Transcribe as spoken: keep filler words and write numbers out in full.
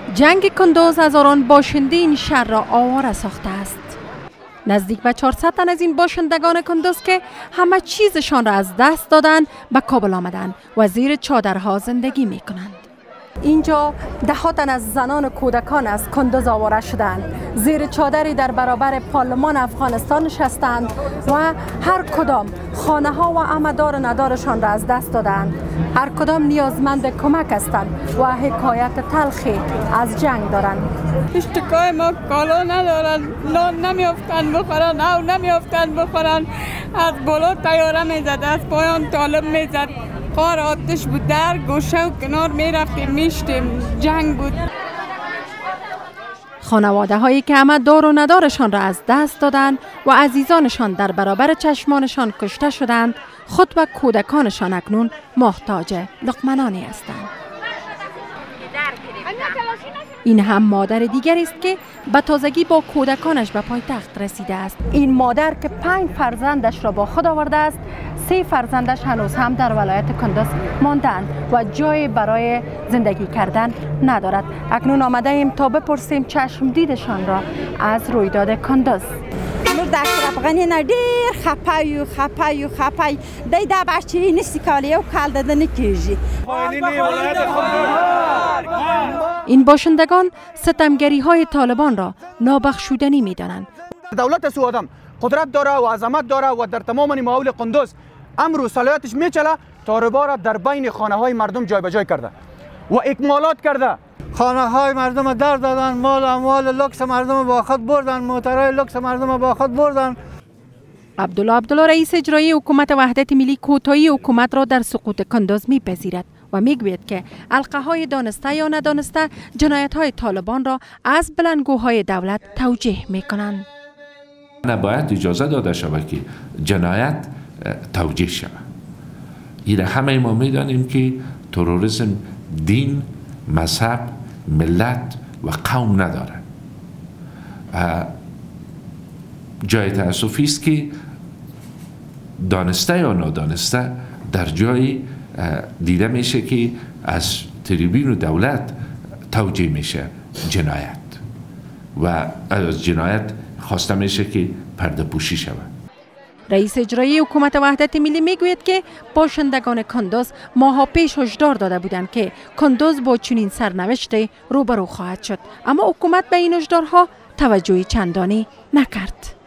جنگ کندوز هزاران باشنده این شهر را آواره ساخته است. نزدیک به چهارصد تن از این باشندگان کندوز که همه چیزشان را از دست دادند به کابل آمدند و زیر چادرها زندگی می کنند. اینجا ده ها تن از زنان و کودکان از کندوز آواره شدند. زیر چادری در برابر پارلمان افغانستان نشستند و هر کدام خانه ها و عمدار و ندارشان را از دست دادند. هر کدام نیازمند کمک هستند و حکایت تلخی از جنگ دارند. اشتکای ما کالا ندارن، نان نمیافتن بخورن، او نمیافتن بخورن. از بالا تیاره میزد، از پایان طالب میزد. قار آتش بود، در گوشه و کنار می رفتیم میشتیم، جنگ بود. خانواده هایی که همه دار و ندارشان را از دست دادند و عزیزانشان در برابر چشمانشان کشته شدند، خود و کودکانشان اکنون محتاج لقمه هستند. این هم مادر دیگری است که به تازگی با کودکانش به پایتخت رسیده است. این مادر که پنج فرزندش را با خود آورده است، سه فرزندش هنوز هم در ولایت کندوز ماندند و جای برای زندگی کردن ندارد. اکنون آمده ایم تا بپرسیم چشم دیدشان را از رویداد کندوز. موږ د اشرف غني نه ډېر خفه یو خفه یو خفه دی دا بچی نیستی کالی یو کال داده نکیږي. این باشندگان ستمگری های طالبان را نابخشودنی می دانند. دولت سوادم قدرت داره و عظمت داره و در تمام نماول قندوز امر و صلاحیتش میچله تا ربا را در بین خانه های مردم جای به جای کرده و اکمالات کرده. خانه های مردم در دادن، مال اموال لکس مردم با خود بردن، موترهای لکس مردم با خود بردن. عبدالله عبدالله رئیس اجرایی حکومت وحدت ملی کوتاهی حکومت را در سقوط کندوز میپذیرد و میگوید که حلقه های دانسته یا ندانسته جنایت های طالبان را از بلندگوهای دولت توجیه میکنند. نباید اجازه داده شود که جنایت توجیه شود. این همه ما میدانیم که تروریسم دین، مذهب، ملت و قوم نداره. جای تأسفی است که دانسته یا نادانسته در جای دیده میشه که از تریبون و دولت توجیه میشه جنایت و از جنایت خواسته میشه که پرده پوشی شود. رئیس اجرایی حکومت وحدت ملی میگوید که باشندگان کندوز ماها پیش هشدار داده بودند که کندوز با چنین سرنوشتی روبرو خواهد شد، اما حکومت به این هشدارها توجهی چندانی نکرد.